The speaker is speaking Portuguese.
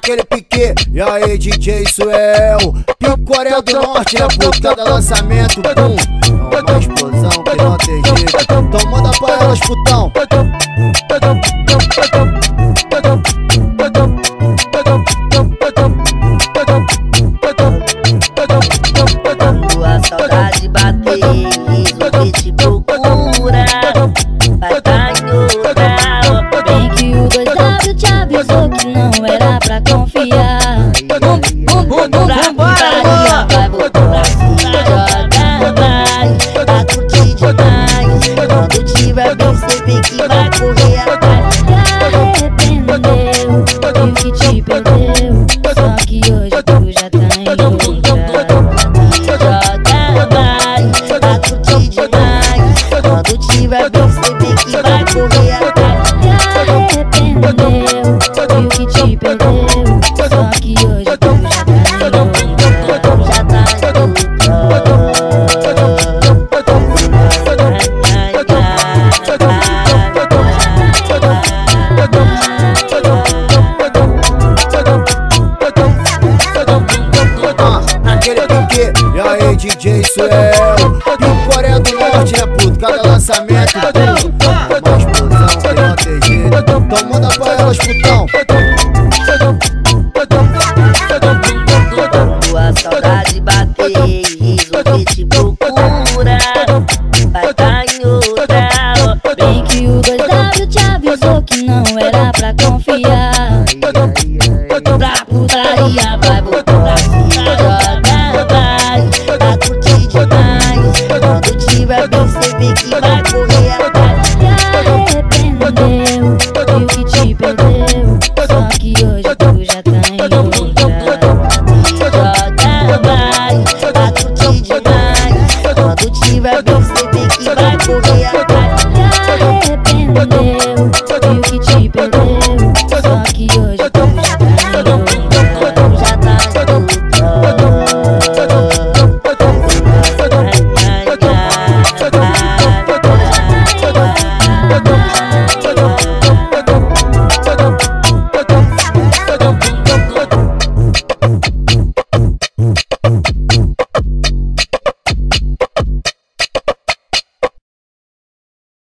naquele pique. E aí, DJ Suel, Pico Coreia do Norte, né, puto? Cada lançamento, pum, é uma explosão que não tem jeito. Então manda pra elas, putão. Quando a saudade bater, resolver te procura, vai tá em outra. Bem que o 2W te avisou que não era pra confiar. Pra putaria, vai voltar pra cima, joga, vai, tá curtir demais. Quando tiver bem, cê vê que vai correr atrás. Se arrependeu, viu que te perdeu, só que hoje tu já tá em outra. Joga, vai, tá curtir demais. Quando tiver bem, cê vê que vai correr atrás. Se arrependeu, viu que te perdeu, só que hoje tu já tá em outra. Já tá em outra. Naquele pique. E aí, DJ Suel, Pico Coreia do Norte, né, puto? Cada lançamento, pum, é uma explosão que não tem jeito. Então manda pra elas, putão. Quando a saudade bater e resolver te procura, vai tá em outra. Bem que o 2W te avisou que não era pra confiar. Pra putaria, vai voltar pra cima, joga, vai, tá curtir demais. Quando tiver bem, cê vê que vai correr atrás. Se arrependeu, viu que te perdeu, só que hoje tu já tá em outra. Joga, vai, tá curtir demais. Quando tiver bem, cê vê que vai correr atrás. Se arrependeu,